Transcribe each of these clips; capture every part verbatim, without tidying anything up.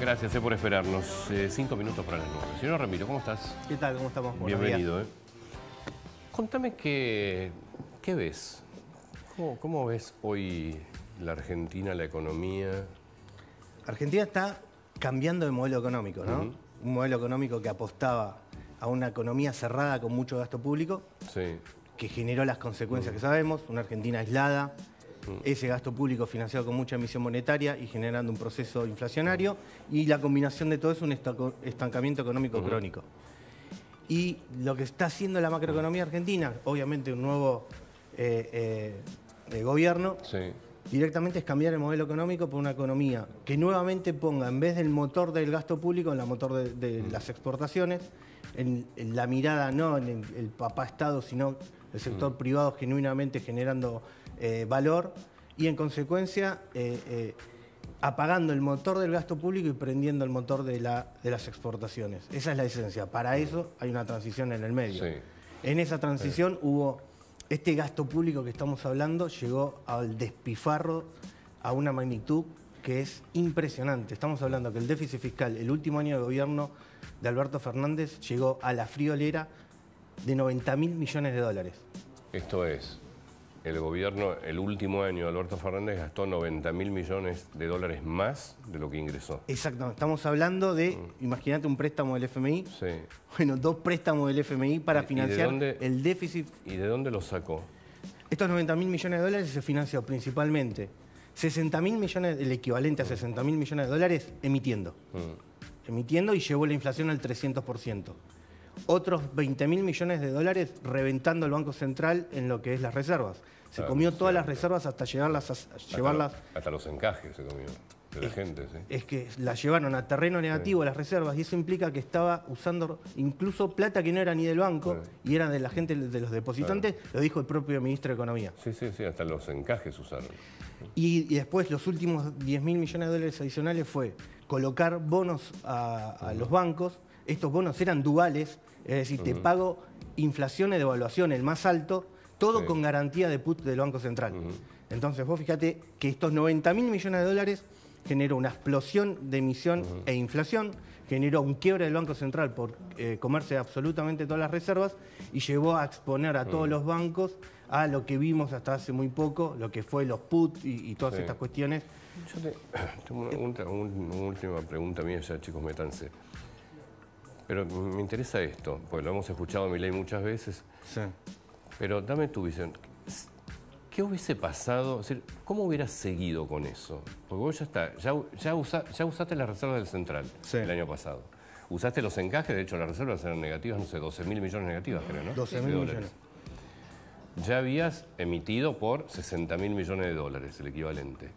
Gracias eh, por esperarnos. Eh, cinco minutos para las nueve. Señor Ramiro, ¿cómo estás? ¿Qué tal? ¿Cómo estamos? Buenos Bienvenido. días. Eh. Contame qué, qué ves. ¿Cómo, ¿Cómo ves hoy la Argentina, la economía? Argentina está cambiando de modelo económico, ¿no? Uh-huh. Un modelo económico que apostaba a una economía cerrada con mucho gasto público, sí. que generó las consecuencias uh-huh. que sabemos, una Argentina aislada, uh-huh. ese gasto público financiado con mucha emisión monetaria y generando un proceso inflacionario, uh-huh. y la combinación de todo es un estancamiento económico uh-huh. crónico. Y lo que está haciendo la macroeconomía argentina, obviamente un nuevo eh, eh, gobierno, sí. directamente es cambiar el modelo económico por una economía que nuevamente ponga, en vez del motor del gasto público, en la motor de, de mm. las exportaciones, en, en la mirada no en el, el papá Estado, sino el sector mm. privado genuinamente generando eh, valor y en consecuencia eh, eh, apagando el motor del gasto público y prendiendo el motor de, la, de las exportaciones. Esa es la esencia. Para eso hay una transición en el medio. Sí. En esa transición sí. hubo... Este gasto público que estamos hablando llegó al despifarro a una magnitud que es impresionante. Estamos hablando que el déficit fiscal, el último año de gobierno de Alberto Fernández, llegó a la friolera de noventa mil millones de dólares. Esto es, el gobierno, el último año de Alberto Fernández gastó noventa mil millones de dólares más de lo que ingresó. Exacto, estamos hablando de, mm. imagínate un préstamo del F M I, sí. bueno, dos préstamos del F M I para financiar dónde, el déficit. ¿Y de dónde lo sacó? Estos noventa mil millones de dólares se financió principalmente sesenta mil millones, el equivalente a sesenta mil millones de dólares, emitiendo. Mm. Emitiendo y llevó la inflación al trescientos por ciento. Otros veinte mil millones de dólares reventando el Banco Central en lo que es las reservas. Se claro, comió todas sí. las reservas hasta llevarlas a, hasta llevarlas... Lo, hasta los encajes se comió de la es, gente, sí. Es que las llevaron a terreno negativo sí. las reservas y eso implica que estaba usando incluso plata que no era ni del banco sí. y era de la gente, de los depositantes, claro. lo dijo el propio ministro de Economía. Sí, sí, sí, hasta los encajes usaron. Y, y después los últimos diez mil millones de dólares adicionales fue colocar bonos a, a uh-huh. los bancos. Estos bonos eran duales, es decir, uh-huh. te pago inflación y devaluación, el más alto, todo sí. con garantía de put del Banco Central. Uh-huh. Entonces vos fíjate que estos noventa mil millones de dólares generó una explosión de emisión uh-huh. e inflación, generó un quiebre del Banco Central por eh, comerse absolutamente todas las reservas y llevó a exponer a uh-huh. todos los bancos a lo que vimos hasta hace muy poco, lo que fue los put y, y todas sí. estas cuestiones. Yo te, tengo una, una, una última pregunta mía, ya chicos, métanse. Pero me interesa esto, porque lo hemos escuchado a Milei muchas veces. Sí. Pero dame tu visión. ¿Qué hubiese pasado? Es decir, ¿cómo hubieras seguido con eso? Porque vos ya está, ya, ya, usa, ya usaste las reservas del Central sí. el año pasado. Usaste los encajes, de hecho las reservas eran negativas, no sé, doce mil millones negativas, creo, ¿no? doce mil millones. Ya habías emitido por sesenta mil millones de dólares, el equivalente.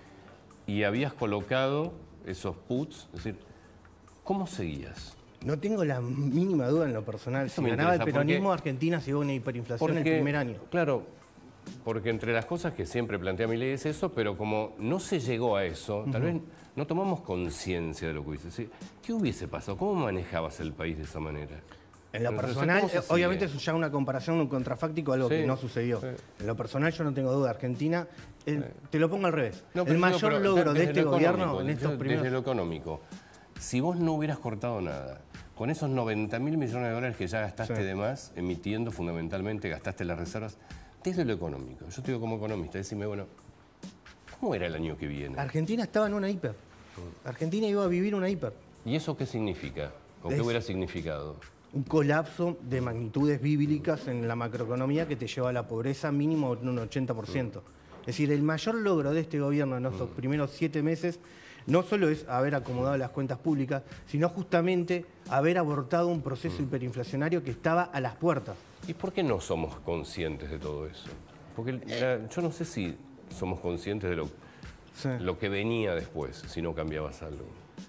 Y habías colocado esos puts, es decir, ¿cómo seguías? No tengo la mínima duda en lo personal. Si ganaba el peronismo, porque, Argentina llegó a una hiperinflación porque, el primer año. Claro, porque entre las cosas que siempre plantea Milei es eso, pero como no se llegó a eso, uh-huh. tal vez no tomamos conciencia de lo que hubiese. ¿Sí? ¿Qué hubiese pasado? ¿Cómo manejabas el país de esa manera? En lo personal, obviamente eso ya una comparación, un contrafáctico, algo sí, que no sucedió. Sí. En lo personal yo no tengo duda. Argentina, el, sí. te lo pongo al revés. No, el mayor digo, logro de este gobierno en estos primeros... Desde lo económico, si vos no hubieras cortado nada, con esos noventa mil millones de dólares que ya gastaste sí. de más, emitiendo fundamentalmente, gastaste las reservas, desde lo económico. Yo te digo como economista, decime, bueno, ¿cómo era el año que viene? Argentina estaba en una hiper. Argentina iba a vivir una hiper. ¿Y eso qué significa? ¿O qué hubiera significado? Un colapso de magnitudes bíblicas en la macroeconomía que te lleva a la pobreza mínimo en un ochenta por ciento. Mm. Es decir, el mayor logro de este gobierno en estos mm. primeros siete meses no solo es haber acomodado las cuentas públicas, sino justamente haber abortado un proceso mm. hiperinflacionario que estaba a las puertas. ¿Y por qué no somos conscientes de todo eso? Porque la, yo no sé si somos conscientes de lo, sí. lo que venía después, si no cambiabas algo.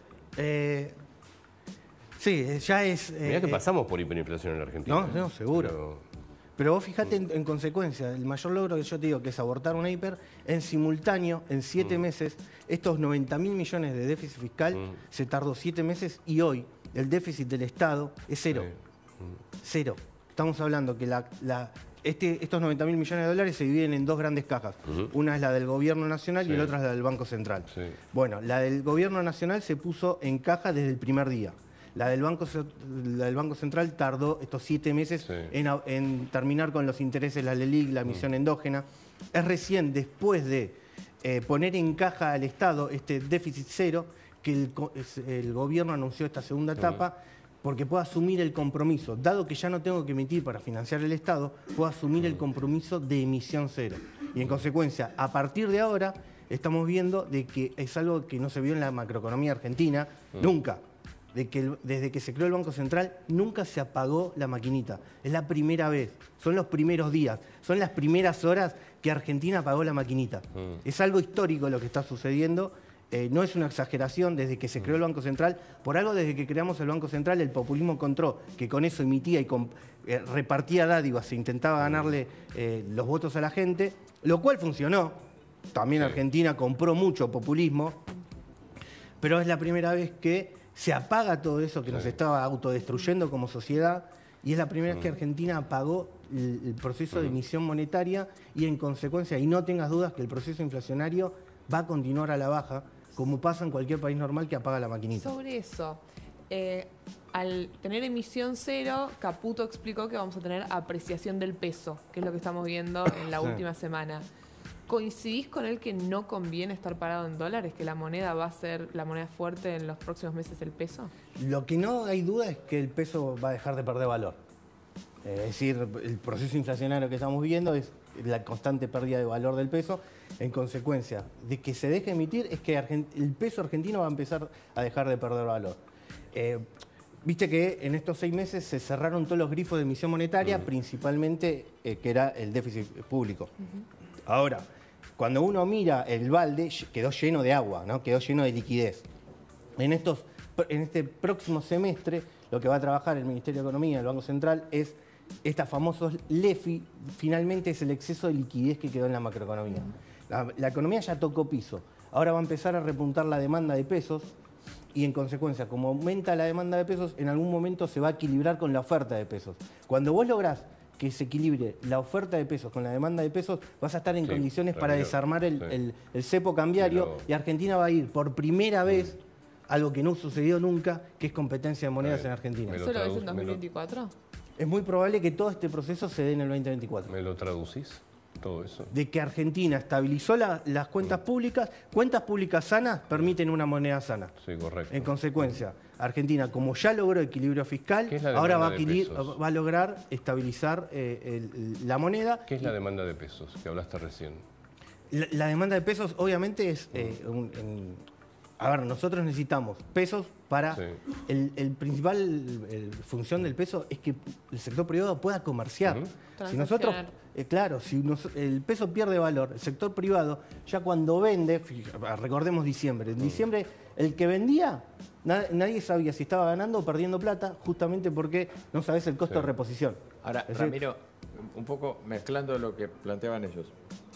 Eh, sí, ya es... Eh, Mirá que pasamos por hiperinflación en la Argentina. No, no, seguro. Pero, Pero vos fijate en, en consecuencia, el mayor logro que yo te digo, que es abortar una hiper, en simultáneo, en siete mm. meses, estos noventa mil millones de déficit fiscal, mm. se tardó siete meses y hoy el déficit del Estado es cero. Sí. Mm. Cero. Estamos hablando que la, la, este, estos noventa mil millones de dólares se dividen en dos grandes cajas. Uh-huh. Una es la del gobierno nacional sí. y la otra es la del Banco Central. Sí. Bueno, la del gobierno nacional se puso en caja desde el primer día. La del Banco, la del Banco Central tardó estos siete meses sí. en, en terminar con los intereses, la LELIQ, la emisión uh-huh. endógena. Es recién después de eh, poner en caja al Estado este déficit cero que el, el gobierno anunció esta segunda etapa, uh-huh. porque puedo asumir el compromiso, dado que ya no tengo que emitir para financiar el Estado, puedo asumir el compromiso de emisión cero. Y en consecuencia, a partir de ahora, estamos viendo de que es algo que no se vio en la macroeconomía argentina, uh-huh. nunca. De que el, desde que se creó el Banco Central, nunca se apagó la maquinita. Es la primera vez, son los primeros días, son las primeras horas que Argentina apagó la maquinita. Mm. Es algo histórico lo que está sucediendo, eh, no es una exageración desde que se creó el Banco Central. Por algo, desde que creamos el Banco Central, el populismo encontró que con eso emitía y con, eh, repartía dádivas, se intentaba ganarle eh, los votos a la gente, lo cual funcionó. También sí. Argentina compró mucho populismo, pero es la primera vez que se apaga todo eso que sí. nos estaba autodestruyendo como sociedad, y es la primera vez que Argentina apagó el, el proceso de emisión monetaria y en consecuencia, y no tengas dudas que el proceso inflacionario va a continuar a la baja, como pasa en cualquier país normal que apaga la maquinita. Sobre eso, eh, al tener emisión cero, Caputo explicó que vamos a tener apreciación del peso, que es lo que estamos viendo en la sí. última semana. ¿Coincidís con él que no conviene estar parado en dólares, que la moneda va a ser la moneda fuerte en los próximos meses, el peso? Lo que no hay duda es que el peso va a dejar de perder valor. Es decir, el proceso inflacionario que estamos viviendo es la constante pérdida de valor del peso. En consecuencia, de que se deje emitir es que el peso argentino va a empezar a dejar de perder valor. Eh, Viste que en estos seis meses se cerraron todos los grifos de emisión monetaria, uh-huh. principalmente eh, que era el déficit público. Uh-huh. Ahora, cuando uno mira el balde, quedó lleno de agua, ¿no? Quedó lleno de liquidez. En, estos, en este próximo semestre, lo que va a trabajar el Ministerio de Economía, el Banco Central, es estos famosos L E F I, finalmente es el exceso de liquidez que quedó en la macroeconomía. La, la economía ya tocó piso. Ahora va a empezar a repuntar la demanda de pesos, y en consecuencia, como aumenta la demanda de pesos, en algún momento se va a equilibrar con la oferta de pesos. Cuando vos lográs que se equilibre la oferta de pesos con la demanda de pesos, vas a estar en sí, condiciones para desarmar el, sí. el, el cepo cambiario, pero... y Argentina va a ir por primera vez, algo que no sucedió nunca, que es competencia de monedas ver, en Argentina. ¿Eso lo ves en dos mil veinticuatro? Lo... Es muy probable que todo este proceso se dé en el veinte veinticuatro. ¿Me lo traducís? Todo eso. De que Argentina estabilizó la, las cuentas mm. públicas. Cuentas públicas sanas permiten una moneda sana. Sí, correcto. En consecuencia, Argentina, como ya logró equilibrio fiscal, ahora va a, va a lograr estabilizar eh, el, la moneda. ¿Qué es la demanda de pesos que hablaste recién? La, la demanda de pesos, obviamente, es... Mm. Eh, un, en, a ver, nosotros necesitamos pesos para... Sí. El, el principal el, el función del peso es que el sector privado pueda comerciar. Uh-huh. Si nosotros... Eh, claro, si nos, el peso pierde valor, el sector privado, ya cuando vende, recordemos diciembre, en diciembre el que vendía, na, nadie sabía si estaba ganando o perdiendo plata, justamente porque no sabes el costo sí. de reposición. Ahora, es Ramiro, decir, un poco mezclando lo que planteaban ellos,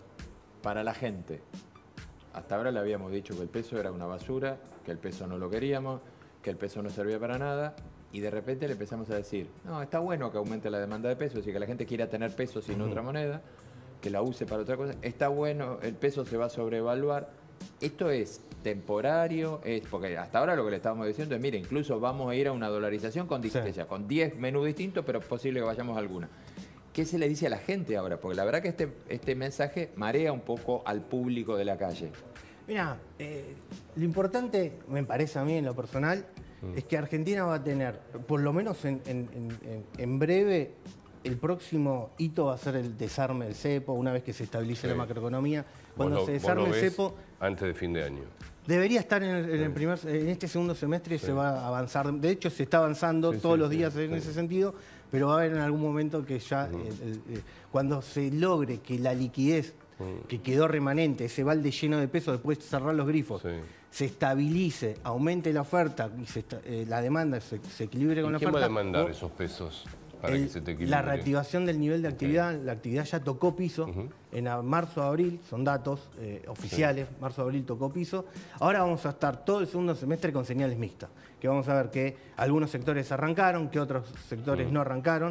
para la gente, hasta ahora le habíamos dicho que el peso era una basura, que el peso no lo queríamos, que el peso no servía para nada, y de repente le empezamos a decir, no, está bueno que aumente la demanda de pesos y que la gente quiera tener pesos sin uh-huh. otra moneda, que la use para otra cosa, está bueno, el peso se va a sobrevaluar. Esto es temporario, es porque hasta ahora lo que le estábamos diciendo es, mire, incluso vamos a ir a una dolarización con, sí. con diez menús distintos, pero es posible que vayamos a alguna. ¿Qué se le dice a la gente ahora? Porque la verdad que este, este mensaje marea un poco al público de la calle. Mira, eh, lo importante, me parece a mí en lo personal, mm. es que Argentina va a tener, por lo menos en, en, en, en breve, el próximo hito va a ser el desarme del cepo, una vez que se estabilice sí. la macroeconomía. Cuando lo, se desarme el cepo... Antes de fin de año. Debería estar en, el, en, el primer, en este segundo semestre, sí. se va a avanzar. De hecho, se está avanzando sí, todos sí, los días sí, en sí. ese sentido, pero va a haber en algún momento que ya, mm. el, el, el, cuando se logre que la liquidez mm. que quedó remanente, ese balde lleno de peso después de cerrar los grifos, sí. se estabilice, aumente la oferta y se, eh, la demanda se, se equilibre con la oferta. ¿Quién va a demandar o, esos pesos? Para el, que se te equilibre. La reactivación del nivel de actividad, okay. la actividad ya tocó piso, uh-huh. en a, marzo, abril, son datos eh, oficiales, sí. marzo, abril tocó piso. Ahora vamos a estar todo el segundo semestre con señales mixtas, que vamos a ver que algunos sectores arrancaron, que otros sectores uh-huh. no arrancaron,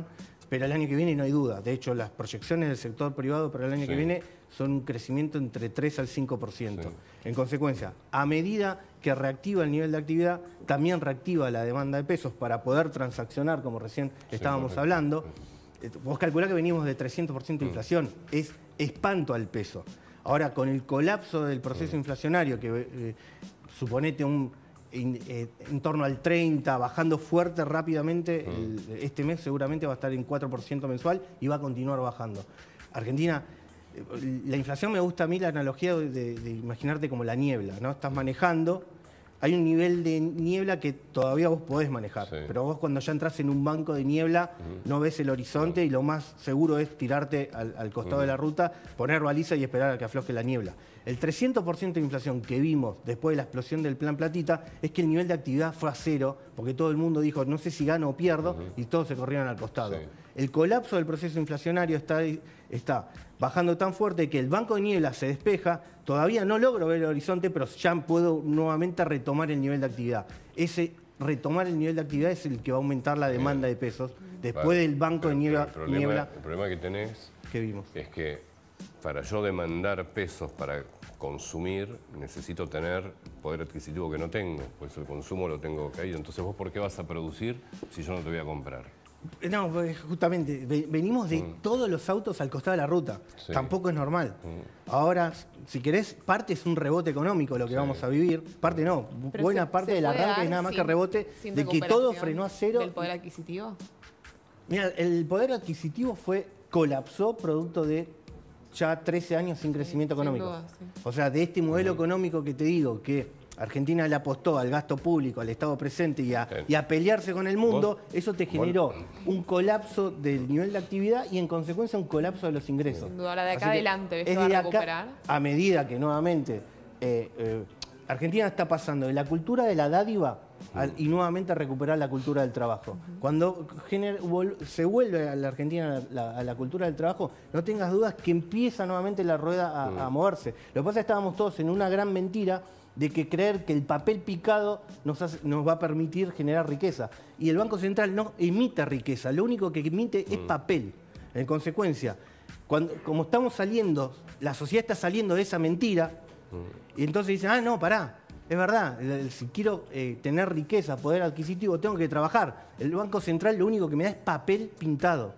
pero el año que viene no hay duda. De hecho, las proyecciones del sector privado para el año sí. que viene son un crecimiento entre tres al cinco por ciento. Sí. En consecuencia, a medida que reactiva el nivel de actividad, también reactiva la demanda de pesos para poder transaccionar, como recién sí, estábamos correcto. hablando. Vos calculás que venimos de trescientos por ciento de inflación. Mm. Es espanto al peso. Ahora, con el colapso del proceso mm. inflacionario, que eh, suponete un... En, eh, en torno al treinta, bajando fuerte rápidamente, mm. el, este mes seguramente va a estar en cuatro por ciento mensual y va a continuar bajando. Argentina, eh, la inflación me gusta a mí la analogía de, de imaginarte como la niebla, ¿no? Estás manejando, hay un nivel de niebla que todavía vos podés manejar, sí. pero vos cuando ya entras en un banco de niebla mm. no ves el horizonte mm. y lo más seguro es tirarte al, al costado mm. de la ruta, poner baliza y esperar a que afloje la niebla. El trescientos por ciento de inflación que vimos después de la explosión del Plan Platita es que el nivel de actividad fue a cero, porque todo el mundo dijo, no sé si gano o pierdo, uh-huh. y todos se corrieron al costado. Sí. El colapso del proceso inflacionario está, está bajando tan fuerte que el banco de niebla se despeja, todavía no logro ver el horizonte, pero ya puedo nuevamente retomar el nivel de actividad. Ese retomar el nivel de actividad es el que va a aumentar la demanda Bien. de pesos después vale. del banco pero, de niebla. El problema, niebla el problema que tenés que vimos. es que para yo demandar pesos para consumir, necesito tener poder adquisitivo que no tengo, pues el consumo lo tengo caído. Entonces, ¿vos por qué vas a producir si yo no te voy a comprar? No, pues justamente, venimos de mm. todos los autos al costado de la ruta. Sí. Tampoco es normal. Mm. Ahora, si querés, parte es un rebote económico lo que sí. vamos a vivir. Parte no. Pero Buena se, parte del arranque es nada más sin, que rebote de que todo frenó a cero. ¿Del poder adquisitivo? Mira, el poder adquisitivo fue colapsó producto de ya trece años sin crecimiento sí, económico. Sin duda, sí. O sea, de este modelo uh-huh. económico que te digo, que Argentina le apostó al gasto público, al Estado presente y a, sí. y a pelearse con el mundo, ¿Vos? eso te generó ¿Vos? un colapso del nivel de actividad y en consecuencia un colapso de los ingresos. Sin duda, ahora de acá adelante, ¿ves que va a recuperar? A medida que nuevamente eh, eh, Argentina está pasando de la cultura de la dádiva Al, y nuevamente a recuperar la cultura del trabajo. Uh-huh. Cuando gener, vol, se vuelve a la Argentina a la, a la cultura del trabajo, no tengas dudas que empieza nuevamente la rueda a, uh-huh. a moverse. Lo que pasa es que estábamos todos en una gran mentira de que creer que el papel picado nos, hace, nos va a permitir generar riqueza. Y el Banco Central no emite riqueza, lo único que emite uh-huh. es papel. En consecuencia, cuando, como estamos saliendo, la sociedad está saliendo de esa mentira, uh-huh. y entonces dicen, ah, no, pará. Es verdad, si quiero eh, tener riqueza, poder adquisitivo, tengo que trabajar. El Banco Central lo único que me da es papel pintado.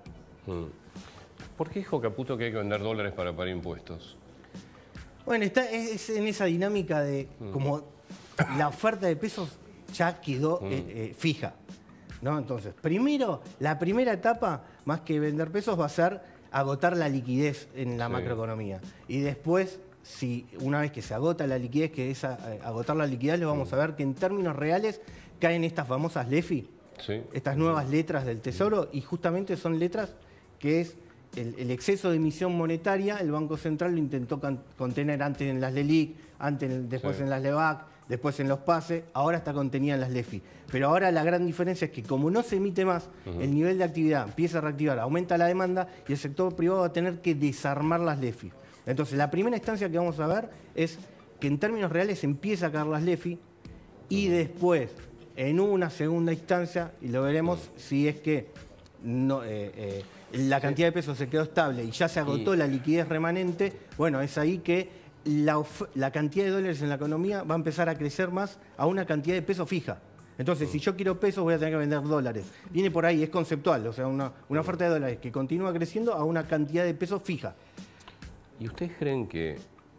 ¿Por qué dijo Caputo que hay que vender dólares para pagar impuestos? Bueno, está es en esa dinámica de mm. como la oferta de pesos ya quedó mm. eh, eh, fija, ¿no? Entonces, primero, la primera etapa, más que vender pesos, va a ser agotar la liquidez en la sí. macroeconomía. Y después... Si una vez que se agota la liquidez, que es a, a, agotar la liquidez, lo vamos a ver que en términos reales caen estas famosas L E F I, sí. estas nuevas letras del Tesoro, y justamente son letras que es el, el exceso de emisión monetaria, el Banco Central lo intentó con, contener antes en las LELIC, antes, después sí. en las LEVAC, después en los PASE, ahora está contenida en las L E F I. Pero ahora la gran diferencia es que como no se emite más, uh-huh. el nivel de actividad empieza a reactivar, aumenta la demanda y el sector privado va a tener que desarmar las L E F I. Entonces, la primera instancia que vamos a ver es que en términos reales empieza a caer las L E F I y después, en una segunda instancia, y lo veremos si es que no, eh, eh, la cantidad de pesos se quedó estable y ya se agotó y... la liquidez remanente, bueno, es ahí que la, la cantidad de dólares en la economía va a empezar a crecer más a una cantidad de pesos fija. Entonces, si yo quiero pesos, voy a tener que vender dólares. Viene por ahí, es conceptual, o sea, una, una oferta de dólares que continúa creciendo a una cantidad de pesos fija. ¿Y ustedes creen que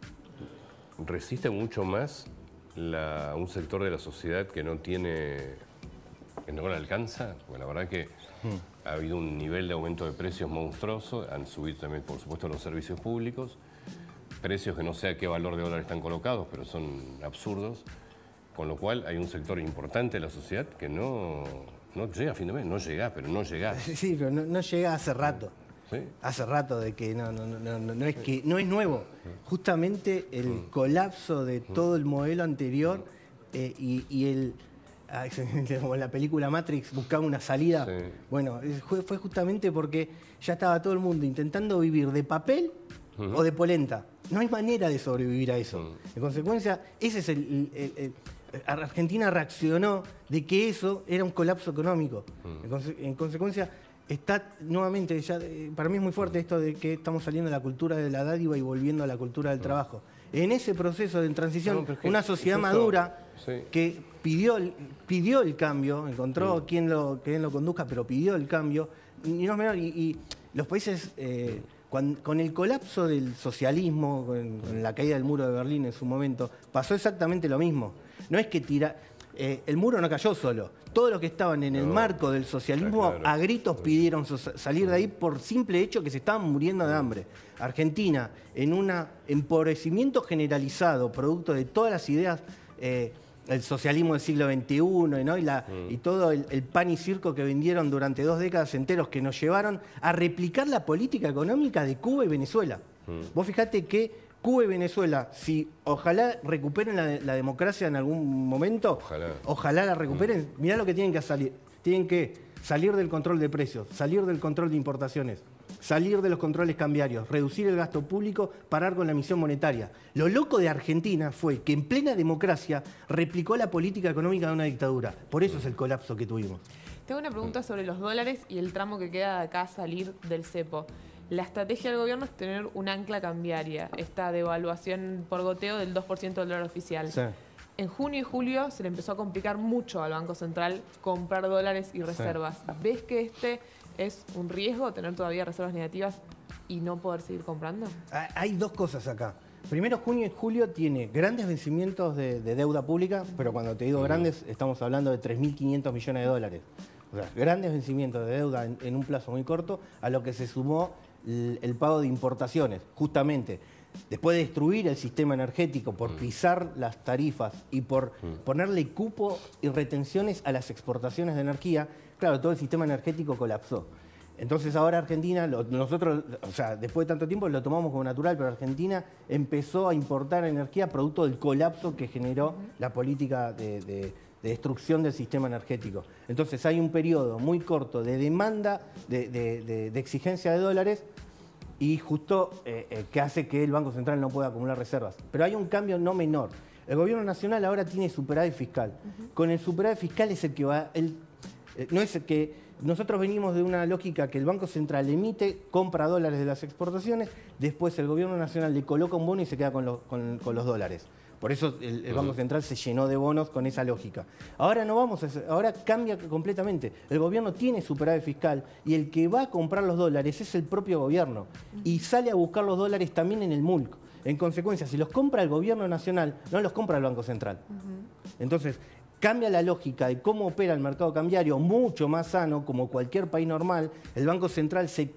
resiste mucho más la, un sector de la sociedad que no tiene, que no le alcanza? Porque la verdad que hmm. ha habido un nivel de aumento de precios monstruoso, han subido también, por supuesto, los servicios públicos, precios que no sé a qué valor de dólar están colocados, pero son absurdos, con lo cual hay un sector importante de la sociedad que no, no llega a fin de mes, no llega, pero no llega. Sí, pero no, no llega hace rato. ¿Sí? Hace rato de que no, no, no, no, no es que no es nuevo. Justamente el mm. colapso de todo el modelo anterior eh, y, y el como en la película Matrix buscaba una salida. Sí. Bueno, fue, fue justamente porque ya estaba todo el mundo intentando vivir de papel uh-huh. o de polenta. No hay manera de sobrevivir a eso. Uh-huh. En consecuencia, ese es el, el, el, el Argentina reaccionó de que eso era un colapso económico. Uh-huh. En, conse en consecuencia, está nuevamente, ya, para mí es muy fuerte esto de que estamos saliendo de la cultura de la dádiva y volviendo a la cultura del trabajo. En ese proceso de transición, no, una sociedad eso, madura sí. que pidió, pidió el cambio, encontró sí. quien, lo, quien lo conduzca, pero pidió el cambio, y, no es menor, y, y los países, eh, con, con el colapso del socialismo, con, con la caída del muro de Berlín en su momento, pasó exactamente lo mismo. No es que tira... Eh, el muro no cayó solo. Todos los que estaban en el no, marco del socialismo claro. a gritos pidieron salir de ahí por simple hecho que se estaban muriendo de hambre. Argentina, en un empobrecimiento generalizado, producto de todas las ideas, eh, el socialismo del siglo veintiuno, ¿no? y, la, mm. y todo el, el pan y circo que vendieron durante dos décadas enteros que nos llevaron a replicar la política económica de Cuba y Venezuela. Mm. Vos fijate que Cuba y Venezuela, si ojalá recuperen la, la democracia en algún momento, ojalá, ojalá la recuperen, mm. mirá lo que tienen que salir. Tienen que salir del control de precios, salir del control de importaciones, salir de los controles cambiarios, reducir el gasto público, parar con la emisión monetaria. Lo loco de Argentina fue que en plena democracia replicó la política económica de una dictadura. Por eso es el colapso que tuvimos. Tengo una pregunta sobre los dólares y el tramo que queda de acá a salir del cepo. La estrategia del gobierno es tener un ancla cambiaria, esta devaluación por goteo del dos por ciento del dólar oficial. Sí. En junio y julio se le empezó a complicar mucho al Banco Central comprar dólares y reservas. Sí. ¿Ves que este es un riesgo, tener todavía reservas negativas y no poder seguir comprando? Hay dos cosas acá. Primero, junio y julio tiene grandes vencimientos de, de deuda pública, pero cuando te digo uh-huh. grandes, estamos hablando de tres mil quinientos millones de dólares. O sea, grandes vencimientos de deuda en, en un plazo muy corto, a lo que se sumó el, el pago de importaciones. Justamente, después de destruir el sistema energético por pisar las tarifas y por ponerle cupo y retenciones a las exportaciones de energía, claro, todo el sistema energético colapsó. Entonces ahora Argentina, lo, nosotros, o sea, después de tanto tiempo lo tomamos como natural, pero Argentina empezó a importar energía producto del colapso que generó la política de, de, de destrucción del sistema energético. Entonces hay un periodo muy corto de demanda, de, de, de, de exigencia de dólares, y justo eh, eh, que hace que el Banco Central no pueda acumular reservas. Pero hay un cambio no menor. El Gobierno Nacional ahora tiene superávit fiscal. Uh-huh. Con el superávit fiscal es el que va... El, eh, no es el que... Nosotros venimos de una lógica que el Banco Central emite, compra dólares de las exportaciones, después el Gobierno Nacional le coloca un bono y se queda con, lo, con, con los dólares. Por eso el, el Banco Central se llenó de bonos con esa lógica. Ahora no vamos a hacer, ahora cambia completamente. El gobierno tiene superávit fiscal y el que va a comprar los dólares es el propio gobierno. Y sale a buscar los dólares también en el M U L C. En consecuencia, si los compra el Gobierno Nacional, no los compra el Banco Central. Uh-huh. Entonces, cambia la lógica de cómo opera el mercado cambiario, mucho más sano, como cualquier país normal. El Banco Central se...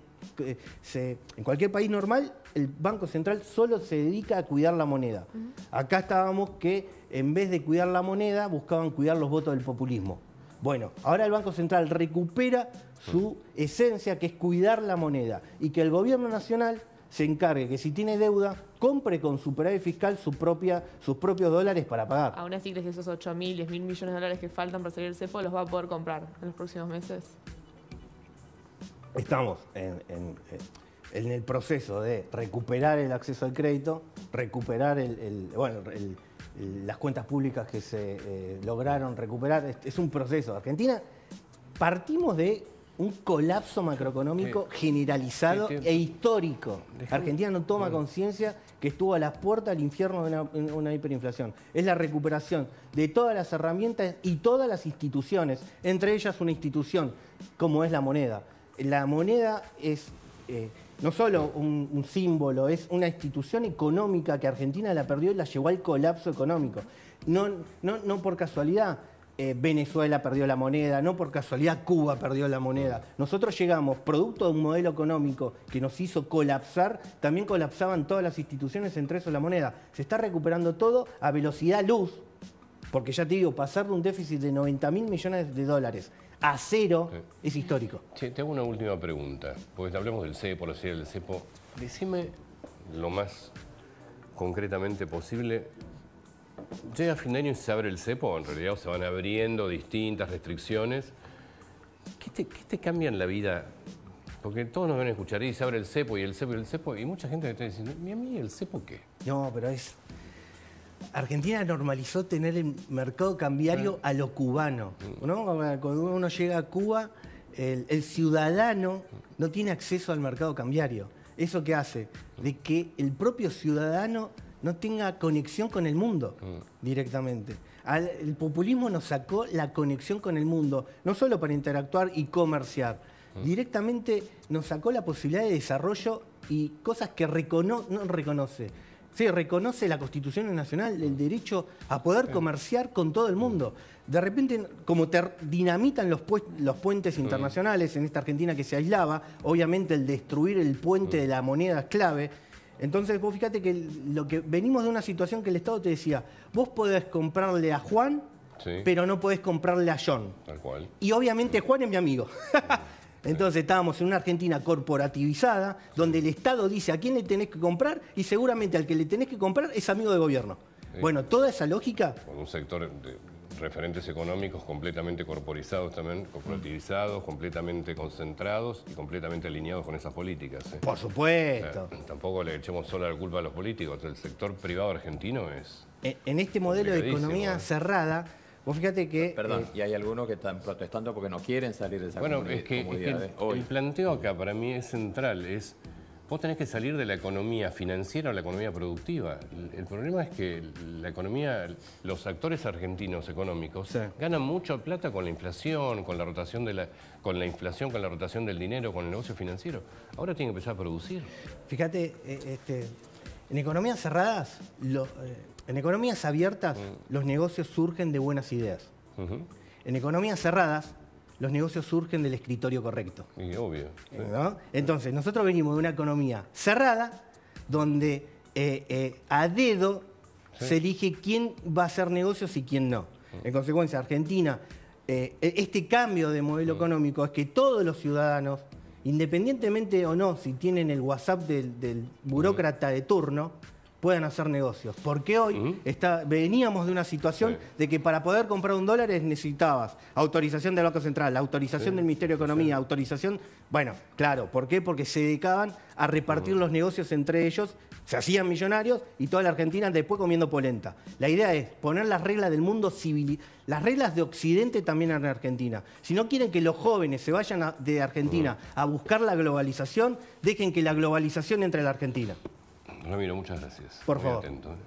Se, en cualquier país normal, el Banco Central solo se dedica a cuidar la moneda. Uh-huh. Acá estábamos que en vez de cuidar la moneda, buscaban cuidar los votos del populismo. Bueno, ahora el Banco Central recupera su esencia, que es cuidar la moneda, y que el Gobierno Nacional se encargue que si tiene deuda, compre con superávit fiscal su propia, sus propios dólares para pagar. Aún así, ¿crees que esos ocho mil, diez mil millones de dólares que faltan para salir del cepo los va a poder comprar en los próximos meses? Estamos en, en, en el proceso de recuperar el acceso al crédito, recuperar el, el, bueno, el, el, las cuentas públicas que se eh, lograron recuperar. Es, es un proceso. Argentina, partimos de un colapso macroeconómico sí. generalizado sí, sí. e histórico. Dejame. Argentina no toma bueno. conciencia que estuvo a la puerta del infierno de una, una hiperinflación. Es la recuperación de todas las herramientas y todas las instituciones, entre ellas una institución como es la moneda. La moneda es eh, no solo un, un símbolo, es una institución económica que Argentina la perdió y la llevó al colapso económico. No, no, no por casualidad eh, Venezuela perdió la moneda, no por casualidad Cuba perdió la moneda. Nosotros llegamos, producto de un modelo económico que nos hizo colapsar, también colapsaban todas las instituciones, entre eso la moneda. Se está recuperando todo a velocidad luz, porque ya te digo, pasar de un déficit de noventa mil millones de dólares a cero sí. es histórico. Sí, te hago una última pregunta, porque hablemos del cepo, lo del cepo. Decime lo más concretamente posible. Llega a fin de año y se abre el cepo, en realidad se van abriendo distintas restricciones. ¿Qué te, qué te cambia en la vida? Porque todos nos ven a escuchar y se abre el cepo y el cepo y el cepo, y mucha gente me está diciendo, ¿y a mí el cepo qué? No, pero es... Argentina normalizó tener el mercado cambiario a lo cubano, ¿no? Cuando uno llega a Cuba, el, el ciudadano no tiene acceso al mercado cambiario. ¿Eso qué hace? De que el propio ciudadano no tenga conexión con el mundo directamente. Al, el populismo nos sacó la conexión con el mundo, no solo para interactuar y comerciar, directamente nos sacó la posibilidad de desarrollo y cosas que recono no reconoce. Sí, reconoce la Constitución Nacional, el derecho a poder comerciar con todo el mundo. De repente, como te dinamitan los, pu los puentes internacionales en esta Argentina que se aislaba, obviamente el destruir el puente de la moneda es clave. Entonces vos fíjate que lo que venimos de una situación que el Estado te decía, vos podés comprarle a Juan, sí, pero no podés comprarle a John. Tal cual. Y obviamente Juan es mi amigo. Entonces estábamos en una Argentina corporativizada, donde el Estado dice a quién le tenés que comprar y seguramente al que le tenés que comprar es amigo de gobierno. Sí. Bueno, toda esa lógica... Con un sector de referentes económicos completamente corporizados también, corporativizados, mm. completamente concentrados y completamente alineados con esas políticas. ¿eh? Por supuesto. O sea, tampoco le echemos solo la culpa a los políticos. El sector privado argentino es... En, en este modelo de economía ¿eh? cerrada... Vos fíjate que... Perdón, eh, y hay algunos que están protestando porque no quieren salir de esa bueno, comunidad. Es que, es que el, hoy. el planteo acá para mí es central, es vos tenés que salir de la economía financiera a la economía productiva. El, el problema es que la economía, los actores argentinos económicos sí. ganan mucha plata con la inflación, con la rotación de la, con la inflación, con la rotación del dinero, con el negocio financiero. Ahora tienen que empezar a producir. Fíjate, eh, este, en economías cerradas, lo, eh, en economías abiertas, mm. los negocios surgen de buenas ideas. Uh-huh. En economías cerradas, los negocios surgen del escritorio correcto. Y obvio. Sí. ¿No? Entonces, nosotros venimos de una economía cerrada, donde eh, eh, a dedo sí. se elige quién va a hacer negocios y quién no. Uh-huh. En consecuencia, Argentina, eh, este cambio de modelo uh-huh. económico es que todos los ciudadanos, independientemente o no si tienen el WhatsApp del, del burócrata uh-huh. de turno, puedan hacer negocios. Porque hoy uh-huh. está, veníamos de una situación sí. de que para poder comprar un dólar necesitabas autorización del Banco Central, autorización sí. del Ministerio de Economía, sí. autorización... Bueno, claro, ¿por qué? Porque se dedicaban a repartir uh-huh. los negocios entre ellos, se hacían millonarios y toda la Argentina después comiendo polenta. La idea es poner las reglas del mundo civil, las reglas de Occidente también en Argentina. Si no quieren que los jóvenes se vayan a, de Argentina uh-huh. a buscar la globalización, dejen que la globalización entre a la Argentina. Ramiro, muchas gracias. Por Muy favor. atento.